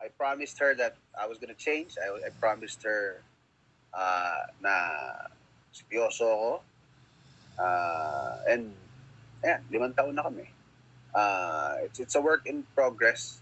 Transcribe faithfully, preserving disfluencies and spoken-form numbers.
I promised her that I was gonna change. I, I promised her uh, na seryoso ako. Uh, and, ayan, limang taon na kami. Uh, it's, it's a work in progress.